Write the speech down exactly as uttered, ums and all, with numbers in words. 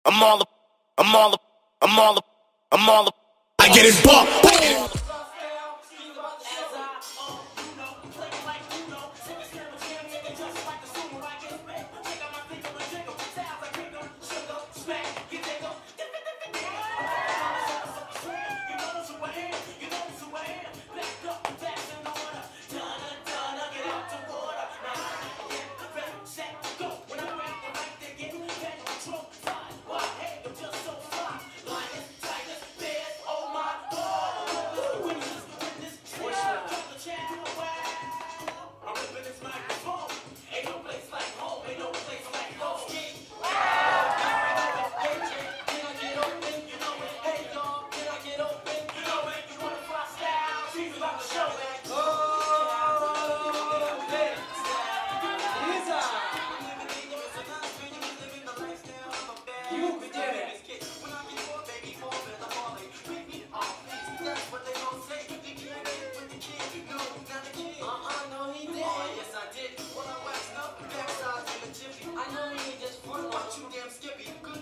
I'm all up, I'm all up, I'm all up, I'm all up. I get it bumped. I know he ain't just front, but you damn skippy. Good